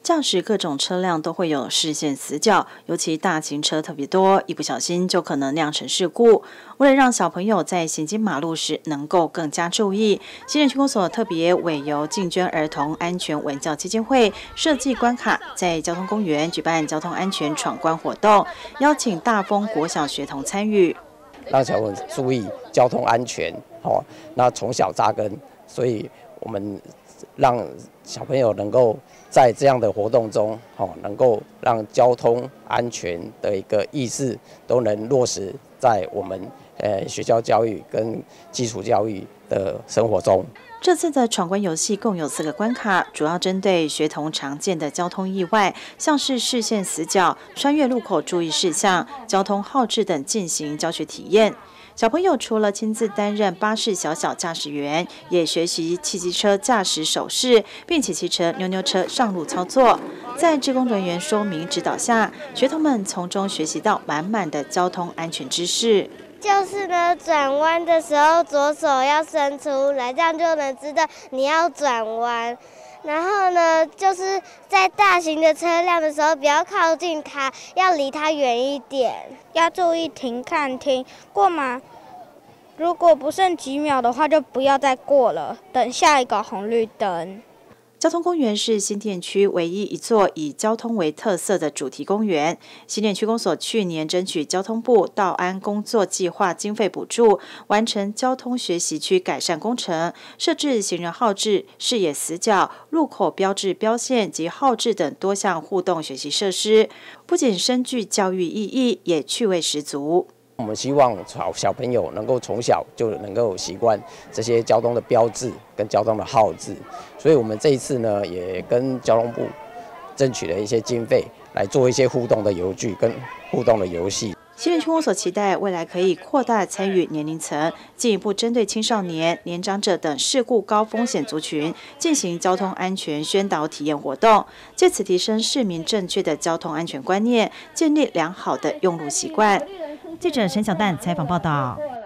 驾驶各种车辆都会有视线死角，尤其大型车特别多，一不小心就可能酿成事故。为了让小朋友在行经马路时能够更加注意，新店区公所特别委由进捐儿童安全文教基金会设计关卡，在交通公园举办交通安全闯关活动，邀请大丰国小学童参与， 让小朋友注意交通安全。那从小扎根，所以我们让小朋友能够在这样的活动中，能够让交通安全的一个意识都能落实在我们学校教育跟基础教育的生活中。 这次的闯关游戏共有4个关卡，主要针对学童常见的交通意外，像是视线死角、穿越路口注意事项、交通号志等进行教学体验。小朋友除了亲自担任巴士小驾驶员，也学习汽机车驾驶手势，并且骑车妞妞车上路操作。在志工人员说明指导下，学童们从中学习到满满的交通安全知识。 就是呢，转弯的时候左手要伸出来，这样就能知道你要转弯。然后呢，就是在大型的车辆的时候，不要靠近它，要离它远一点， 要注意停看听过马。如果不剩几秒的话，就不要再过了，等下一个红绿灯。 交通公园是新店区唯一一座以交通为特色的主题公园。新店区公所去年争取交通部道安工作计划经费补助，完成交通学习区改善工程，设置行人号志、视野死角、路口标志标线及号志等多项互动学习设施，不仅深具教育意义，也趣味十足。 我们希望小朋友能够从小就能够习惯这些交通的标志跟交通的号志，所以我们这一次呢，也跟交通部争取了一些经费，来做一些互动的游具跟互动的游戏。 新店区公所期待未来可以扩大参与年龄层，进一步针对青少年、年长者等事故高风险族群进行交通安全宣导体验活动，借此提升市民正确的交通安全观念，建立良好的用路习惯。记者陈小蛋采访报道。